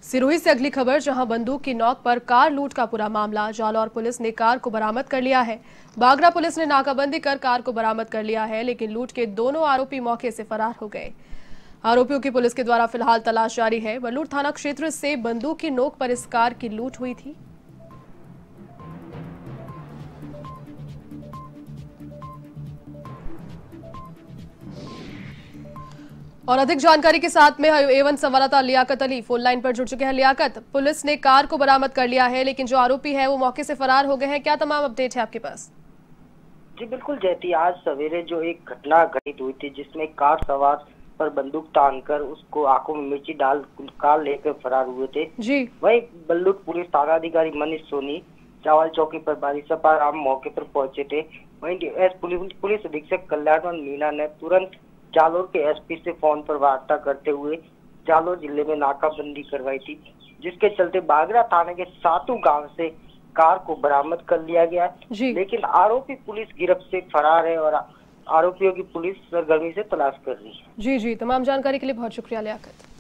सिरोही से अगली खबर, जहां बंदूक की नोक पर कार लूट का पूरा मामला। जालौर पुलिस ने कार को बरामद कर लिया है। बागरा पुलिस ने नाकाबंदी कर कार को बरामद कर लिया है, लेकिन लूट के दोनों आरोपी मौके से फरार हो गए। आरोपियों की पुलिस के द्वारा फिलहाल तलाश जारी है। बल्लूर थाना क्षेत्र से बंदूक की नोक पर इस कार की लूट हुई थी। और अधिक जानकारी के साथ में एवन संवाददाता लियाकत अली फोन लाइन पर जुड़ चुके हैं। लियाकत, पुलिस ने कार को बरामद कर लिया है, लेकिन जो आरोपी है वो मौके से फरार हो गए हैं। क्या तमाम अपडेट है आपके पास? जी बिल्कुल जयती, आज सवेरे जो एक घटना घटित हुई थी जिसमें कार सवार पर बंदूक तानकर उसको आंखों में मिर्ची डाल कार लेकर फरार हुए थे जी। वहीं बल्लूर पुलिस थानाधिकारी मनीष सोनी चावल चौकी पर बारी सपाराम मौके पर पहुंचे थे। वहीं पुलिस अधीक्षक कल्याण मीना ने तुरंत जालोर के एसपी से फोन पर वार्ता करते हुए जालोर जिले में नाकाबंदी करवाई थी, जिसके चलते बागरा थाने के सातू गांव से कार को बरामद कर लिया गया। लेकिन आरोपी पुलिस गिरफ्त से फरार है और आरोपियों की पुलिस सरगर्मी से तलाश कर रही है। जी, तमाम जानकारी के लिए बहुत शुक्रिया लियाकत।